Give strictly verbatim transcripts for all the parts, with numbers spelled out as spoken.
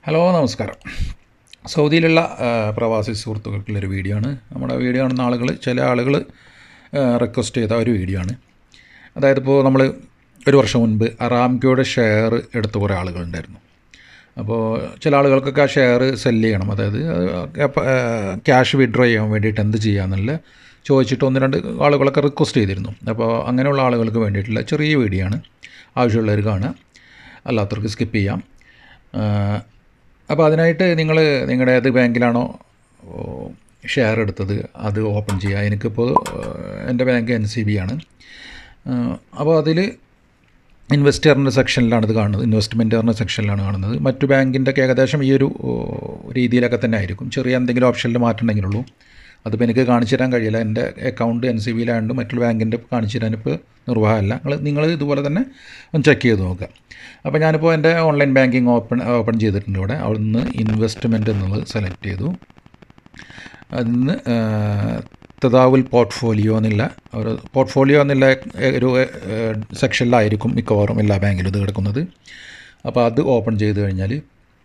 Hello നമസ്കാരം. സൗദിയിലുള്ള പ്രവാസി സുഹൃത്തുക്കൾക്കുള്ളൊരു video ആണ്. നമ്മുടെ വീഡിയോ കാണുന്ന ആളുകൾ ചില ആളുകൾ റിക്വസ്റ്റ് ചെയ്ത ഒരു വീഡിയോ ആണ്. അതായത് ഇപ്പോൾ നമ്മൾ ഒരു വർഷം മുൻപ് അറാംകോയുടെ ഷെയർ എടുത്ത കുറേ ആളുകളുണ്ടായിരുന്നു. അപ്പോൾ ചില ആളുകൾക്കൊക്കെ ആ ഷെയർ സെല്ല് ചെയ്യണം, അതായത് ക്യാഷ് വിഡ്രോ ചെയ്യാൻ വേണ്ടിയിട്ട് എന്ത് ചെയ്യാമെന്നുള്ള ചോദിച്ചിട്ട് ഒന്ന് രണ്ട് ആളുകളൊക്കെ റിക്വസ്റ്റ് ചെയ്തിരുന്നു. അപ്പോൾ അങ്ങനെയുള്ള ആളുകൾക്ക് വേണ്ടിയിട്ടുള്ള ചെറിയ വീഡിയോ ആണ്. ആവശ്യമുള്ളവർ കാണുക, അല്ലാത്തവർക്ക് സ്കിപ്പ് ചെയ്യാം. അപ്പോൾ അതിനായിട്ട് നിങ്ങൾ നിങ്ങളുടെ ഏത് ബാങ്കിലാണോ ഷെയർ എടുത്തത് അത് ഓപ്പൺ ചെയ്യുക. എനിക്കിപ്പോൾ എൻ്റെ ബാങ്ക് എൻ സി ബി ആണ്. അപ്പോൾ അതിൽ ഇൻവെസ്റ്ററിൻ്റെ സെക്ഷനിലാണ് ഇത് കാണുന്നത്, ഇൻവെസ്റ്റ്മെൻറ്റ് പറഞ്ഞ സെക്ഷനിലാണ് കാണുന്നത്. മറ്റു ബാങ്കിൻ്റെ ഏകദേശം ഈ ഒരു രീതിയിലൊക്കെ തന്നെ ആയിരിക്കും. ചെറിയ എന്തെങ്കിലും ഓപ്ഷനിൽ മാറ്റം ഉണ്ടെങ്കിലുള്ളൂ. അതിപ്പോൾ എനിക്ക് കാണിച്ചു തരാൻ കഴിയില്ല. എൻ്റെ അക്കൗണ്ട് എൻ സി ബിയിലായതുകൊണ്ട് മറ്റുള്ള ബാങ്കിൻ്റെ കാണിച്ചു തരാനിപ്പോൾ നിർവാഹമല്ല. നിങ്ങൾ നിങ്ങൾ ഇതുപോലെ തന്നെ ഒന്ന് ചെക്ക് ചെയ്ത് നോക്കുക. അപ്പോൾ ഞാനിപ്പോൾ എൻ്റെ ഓൺലൈൻ ബാങ്കിങ് ഓപ്പൺ ഓപ്പൺ ചെയ്തിട്ടുണ്ട്. ഇവിടെ അവിടെ നിന്ന് ഇൻവെസ്റ്റ്മെൻറ്റ് എന്നുള്ളത് സെലക്ട് ചെയ്തു. അതിൽ നിന്ന് തദാവുൽ പോർട്ട്ഫോളിയോ എന്നുള്ള ഒരു പോർട്ട്ഫോളിയോ എന്നുള്ള ഒരു സെക്ഷനിലായിരിക്കും മിക്കവാറും എല്ലാ ബാങ്കിലും ഇത് കിടക്കുന്നത്. അപ്പോൾ അത് ഓപ്പൺ ചെയ്ത് കഴിഞ്ഞാൽ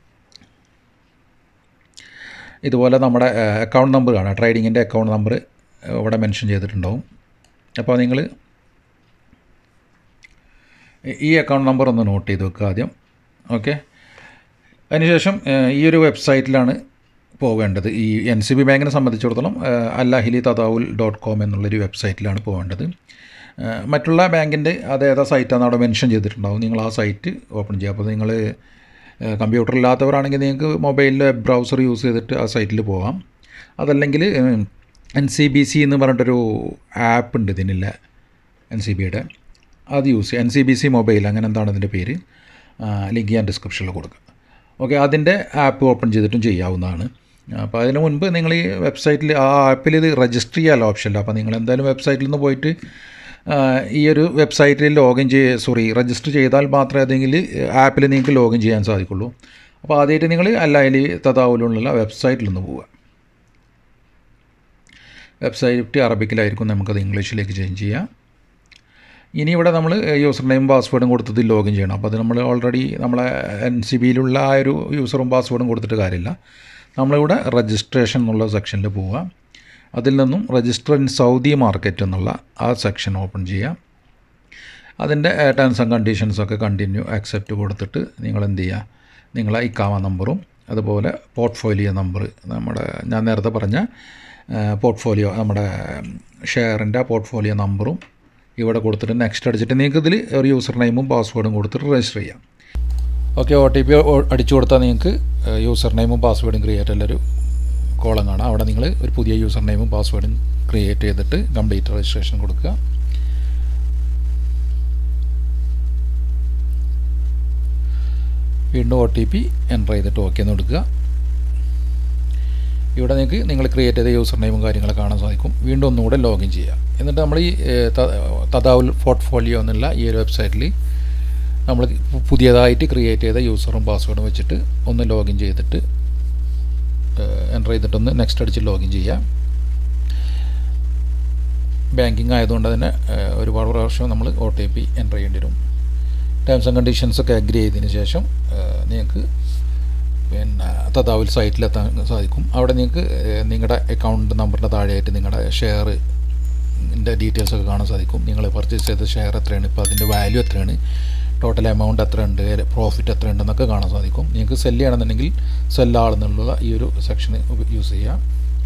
ഇതുപോലെ നമ്മുടെ അക്കൗണ്ട് നമ്പർ കാണാം. ട്രേഡിങ്ങിൻ്റെ അക്കൗണ്ട് നമ്പർ ഇവിടെ മെൻഷൻ ചെയ്തിട്ടുണ്ടാവും. അപ്പോൾ നിങ്ങൾ ഈ അക്കൗണ്ട് നമ്പർ ഒന്ന് നോട്ട് ചെയ്ത് വെക്കുക ആദ്യം. ഓക്കെ, അതിനുശേഷം ഈ ഒരു വെബ്സൈറ്റിലാണ് പോകേണ്ടത്. ഈ എൻ സി ബി ബാങ്കിനെ സംബന്ധിച്ചിടത്തോളം Al Ahli Tadawul dot com എന്നുള്ളൊരു വെബ്സൈറ്റിലാണ് പോകേണ്ടത്. മറ്റുള്ള ബാങ്കിൻ്റെ അതേതാ സൈറ്റാണ് അവിടെ മെൻഷൻ ചെയ്തിട്ടുണ്ടാവും. നിങ്ങൾ ആ സൈറ്റ് ഓപ്പൺ ചെയ്യുക. അപ്പോൾ നിങ്ങൾ കമ്പ്യൂട്ടർ ഇല്ലാത്തവരാണെങ്കിൽ നിങ്ങൾക്ക് മൊബൈലിൽ വെബ് ബ്രൗസർ യൂസ് ചെയ്തിട്ട് ആ സൈറ്റിൽ പോകാം. അതല്ലെങ്കിൽ എൻ സി ബി സി എന്ന് പറഞ്ഞിട്ടൊരു ആപ്പ് ഉണ്ട് ഇതിനില്ല, എൻ സി ബിയുടെ, അത് യൂസ് ചെയ്യുക. N C B C mobile അങ്ങനെ എന്താണ് അതിൻ്റെ പേര്, ലിങ്ക് ഞാൻ ഡിസ്ക്രിപ്ഷനിൽ കൊടുക്കുക. ഓക്കെ, അതിൻ്റെ ആപ്പ് ഓപ്പൺ ചെയ്തിട്ടും ചെയ്യാവുന്നതാണ്. അപ്പോൾ അതിന് മുൻപ് നിങ്ങൾ ഈ വെബ്സൈറ്റിൽ ആ ആപ്പിൽ ഇത് രജിസ്റ്റർ ചെയ്യാനുള്ള ഓപ്ഷനില്ല. അപ്പോൾ നിങ്ങൾ എന്തായാലും വെബ്സൈറ്റിൽ നിന്ന് പോയിട്ട് ഈ ഒരു വെബ്സൈറ്റിൽ ലോഗിൻ ചെയ്യ സോറി രജിസ്റ്റർ ചെയ്താൽ മാത്രമേ അതെങ്കിൽ ആപ്പിൽ നിങ്ങൾക്ക് ലോഗിൻ ചെയ്യാൻ സാധിക്കുള്ളൂ. അപ്പോൾ ആദ്യമായിട്ട് നിങ്ങൾ അൽ അഹ്ലി തദാവുലുള്ള വെബ്സൈറ്റിൽ നിന്ന് പോവുക. വെബ്സൈറ്റ് അറബിക്കിലായിരിക്കും, നമുക്കത് ഇംഗ്ലീഷിലേക്ക് ചേഞ്ച് ചെയ്യാം. ഇനി ഇവിടെ നമ്മൾ യൂസർ നെയിം പാസ്വേഡും കൊടുത്തിട്ട് ലോഗിൻ ചെയ്യണം. അപ്പോൾ അത് നമ്മൾ ഓൾറെഡി നമ്മളെ എൻ സി ബിയിലുള്ള ആ ഒരു യൂസറും പാസ്വേഡും കൊടുത്തിട്ട് കാര്യമില്ല. നമ്മളിവിടെ രജിസ്ട്രേഷൻ എന്നുള്ള സെക്ഷനിൽ പോവുക. അതിൽ നിന്നും രജിസ്റ്റർ ഇൻ സൗദി മാർക്കറ്റ് എന്നുള്ള ആ സെക്ഷൻ ഓപ്പൺ ചെയ്യുക. അതിൻ്റെ ടേംസ് ആൻഡ് കണ്ടീഷൻസൊക്കെ കണ്ടിന്യൂ ആക്സെപ്റ്റ് കൊടുത്തിട്ട് നിങ്ങൾ എന്ത് ചെയ്യുക, നിങ്ങളെ ഇക്കാമ നമ്പറും അതുപോലെ പോർട്ട്ഫോളിയോ നമ്പർ, നമ്മുടെ ഞാൻ നേരത്തെ പറഞ്ഞ പോർട്ട്ഫോളിയോ നമ്മുടെ ഷെയറിൻ്റെ പോർട്ട്ഫോളിയോ നമ്പറും ഇവിടെ കൊടുത്തിട്ട് നെക്സ്റ്റ് അടിച്ചിട്ട് നിങ്ങൾക്ക് ഇതിൽ ഒരു യൂസർ നെയിമും പാസ്വേഡും കൊടുത്തിട്ട് രജിസ്റ്റർ ചെയ്യാം. ഓക്കെ, ഒ ടി പി അടിച്ചു കൊടുത്താൽ നിങ്ങൾക്ക് യൂസർ നെയിമും പാസ്വേഡും ക്രിയേറ്റ് ഉള്ളൊരു കോളം കാണാം. അവിടെ നിങ്ങൾ ഒരു പുതിയ യൂസർ നെയിമും പാസ്വേഡും ക്രിയേറ്റ് ചെയ്തിട്ട് കംപ്ലീറ്റ് രജിസ്ട്രേഷൻ കൊടുക്കുക. വീണ്ടും ഒ ടി പി എൻ്റർ ചെയ്തിട്ട് ഓക്കെ എന്ന് കൊടുക്കുക. ഇവിടെ നിങ്ങൾക്ക് നിങ്ങൾ ക്രിയേറ്റ് ചെയ്ത യൂസർ നെയിമും കാര്യങ്ങളൊക്കെ കാണാൻ സാധിക്കും. വീണ്ടും ഒന്നുകൂടെ ലോഗിൻ ചെയ്യുക. എന്നിട്ട് നമ്മൾ ഈ തദാവുൽ പോർട്ട്ഫോളിയോ എന്നുള്ള ഈ ഒരു വെബ്സൈറ്റിൽ നമ്മൾ പുതിയതായിട്ട് ക്രിയേറ്റ് ചെയ്ത യൂസറും പാസ്വേഡും വെച്ചിട്ട് ഒന്ന് ലോഗിൻ ചെയ്തിട്ട് എൻ്റർ ചെയ്തിട്ടൊന്ന് നെക്സ്റ്റ് അടിച്ച് ലോഗിൻ ചെയ്യാം. ബാങ്കിങ് ആയതുകൊണ്ട് തന്നെ ഒരുപാട് പ്രാവശ്യം നമ്മൾ ഒ ടി പി എൻ്റർ ചെയ്യേണ്ടി വരും. ടേംസ് ആൻഡ് കണ്ടീഷൻസൊക്കെ അഗ്രി ചെയ്തതിന് ശേഷം നിങ്ങൾക്ക് പിന്നെ തദാവുൽ സൈറ്റിലെത്താൻ സാധിക്കും. അവിടെ നിങ്ങൾക്ക് നിങ്ങളുടെ അക്കൗണ്ട് നമ്പറിൻ്റെ താഴെയായിട്ട് നിങ്ങളുടെ ഷെയറിൻ്റെ ഡീറ്റെയിൽസൊക്കെ കാണാൻ സാധിക്കും. നിങ്ങൾ പർച്ചേസ് ചെയ്ത ഷെയർ എത്രയാണ്, ഇപ്പോൾ അതിൻ്റെ വാല്യൂ എത്രയാണ്, ടോട്ടൽ എമൗണ്ട് എത്ര ഉണ്ട്, പ്രോഫിറ്റ് എത്ര ഉണ്ടെന്നൊക്കെ കാണാൻ സാധിക്കും. നിങ്ങൾക്ക് സെല്ല് ചെയ്യണമെന്നുണ്ടെങ്കിൽ സെല്ലാളെന്നുള്ള ഈ ഒരു സെക്ഷൻ യൂസ് ചെയ്യാം.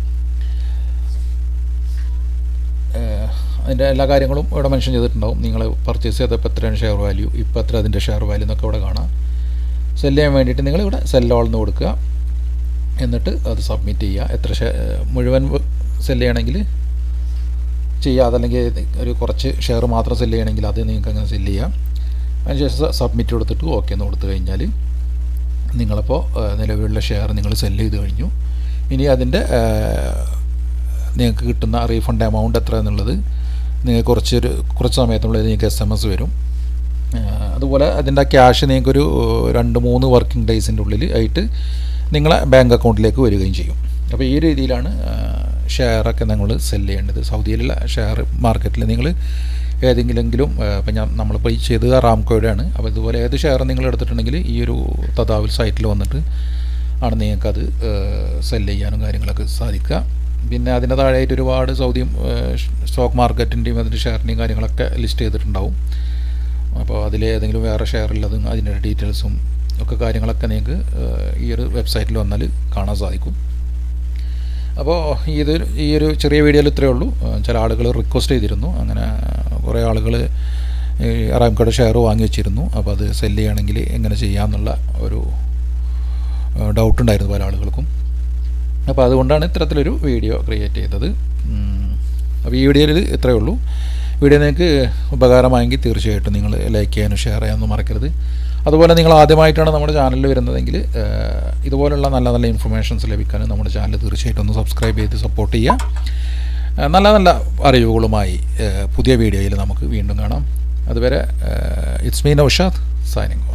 അതിൻ്റെ എല്ലാ കാര്യങ്ങളും ഇവിടെ മെൻഷൻ ചെയ്തിട്ടുണ്ടാവും. നിങ്ങൾ പർച്ചേസ് ചെയ്തപ്പോൾ എത്രയാണ് ഷെയർ വാല്യൂ, ഇപ്പോൾ എത്ര അതിൻ്റെ ഷെയർ വാല്യൂ എന്നൊക്കെ ഇവിടെ കാണാം. സെല്ല് ചെയ്യാൻ വേണ്ടിയിട്ട് നിങ്ങൾ ഇവിടെ സെല്ലോളെന്ന് കൊടുക്കുക. എന്നിട്ട് അത് സബ്മിറ്റ് ചെയ്യുക. എത്ര ഷെയർ മുഴുവൻ സെല്ല് ചെയ്യണമെങ്കിൽ ചെയ്യുക, അതല്ലെങ്കിൽ ഒരു കുറച്ച് ഷെയർ മാത്രം സെല്ല് ചെയ്യണമെങ്കിൽ അത് നിങ്ങൾക്ക് അങ്ങനെ സെല്ല് ചെയ്യാം. അതിനുശേഷം സബ്മിറ്റ് കൊടുത്തിട്ട് ഓക്കെ എന്ന് കൊടുത്തു കഴിഞ്ഞാൽ നിങ്ങളിപ്പോൾ നിലവിലുള്ള ഷെയർ നിങ്ങൾ സെല്ല് ചെയ്ത് കഴിഞ്ഞു. ഇനി അതിൻ്റെ നിങ്ങൾക്ക് കിട്ടുന്ന റീഫണ്ട് എമൗണ്ട് എത്ര എന്നുള്ളത് നിങ്ങൾക്ക് കുറച്ചൊരു കുറച്ച് സമയത്തിനുള്ളിൽ നിങ്ങൾക്ക് എസ് എം എസ് വരും. അതുപോലെ അതിൻ്റെ ക്യാഷ് നിങ്ങൾക്കൊരു രണ്ട് മൂന്ന് വർക്കിംഗ് ഡേയ്സിൻ്റെ ഉള്ളിൽ ആയിട്ട് നിങ്ങളെ ബാങ്ക് അക്കൗണ്ടിലേക്ക് വരികയും ചെയ്യും. അപ്പോൾ ഈ രീതിയിലാണ് ഷെയറൊക്കെ നിങ്ങൾ സെല്ല് ചെയ്യേണ്ടത്. സൗദിയിലുള്ള ഷെയർ മാർക്കറ്റിൽ നിങ്ങൾ ഏതെങ്കിലെങ്കിലും ഇപ്പം ഞാൻ നമ്മളിപ്പോൾ ഈ ചെയ്തത് അറാംകോയുടെ ആണ്. അപ്പോൾ ഇതുപോലെ ഏത് ഷെയർ നിങ്ങൾ എടുത്തിട്ടുണ്ടെങ്കിൽ ഈ ഒരു തദാവുൽ സൈറ്റിൽ വന്നിട്ട് ആണ് നിങ്ങൾക്കത് സെല് ചെയ്യാനും കാര്യങ്ങളൊക്കെ സാധിക്കുക. പിന്നെ അതിൻ്റെ താഴെയായിട്ട് ഒരുപാട് സൗദി സ്റ്റോക്ക് മാർക്കറ്റിൻ്റെയും അതിൻ്റെ ഷെയറിൻ്റെയും കാര്യങ്ങളൊക്കെ ലിസ്റ്റ് ചെയ്തിട്ടുണ്ടാവും. അപ്പോൾ അതിലേതെങ്കിലും വേറെ ഷെയർ ഉള്ളതും അതിൻ്റെ ഡീറ്റെയിൽസും ഒക്കെ കാര്യങ്ങളൊക്കെ നിങ്ങൾക്ക് ഈ ഒരു വെബ്സൈറ്റിൽ വന്നാൽ കാണാൻ സാധിക്കും. അപ്പോൾ ഇത് ഈ ഒരു ചെറിയ വീഡിയോയിൽ ഇത്രയേ ഉള്ളൂ. ചില ആളുകൾ റിക്വസ്റ്റ് ചെയ്തിരുന്നു, അങ്ങനെ കുറേ ആളുകൾ അറാംകോയുടെ ഷെയർ വാങ്ങി വെച്ചിരുന്നു. അപ്പോൾ അത് സെല് ചെയ്യുകയാണെങ്കിൽ എങ്ങനെ ചെയ്യാമെന്നുള്ള ഒരു ഡൗട്ട് ഉണ്ടായിരുന്നു പല ആളുകൾക്കും. അപ്പോൾ അതുകൊണ്ടാണ് ഇത്തരത്തിലൊരു വീഡിയോ ക്രിയേറ്റ് ചെയ്തത്. അപ്പോൾ ഈ വീഡിയോയിൽ ഇത്രയേ ഉള്ളൂ. വീഡിയോ നിങ്ങൾക്ക് ഉപകാരമായെങ്കിൽ തീർച്ചയായിട്ടും നിങ്ങൾ ലൈക്ക് ചെയ്യാനും ഷെയർ ചെയ്യാനൊന്നും മറക്കരുത്. അതുപോലെ നിങ്ങൾ ആദ്യമായിട്ടാണ് നമ്മുടെ ചാനലിൽ വരുന്നതെങ്കിൽ ഇതുപോലുള്ള നല്ല നല്ല ഇൻഫർമേഷൻസ് ലഭിക്കാനും നമ്മുടെ ചാനൽ തീർച്ചയായിട്ടും ഒന്ന് സബ്സ്ക്രൈബ് ചെയ്ത് സപ്പോർട്ട് ചെയ്യുക. നല്ല നല്ല അറിവുകളുമായി പുതിയ വീഡിയോയിൽ നമുക്ക് വീണ്ടും കാണാം. അതുവരെ it's me Naushad signing of.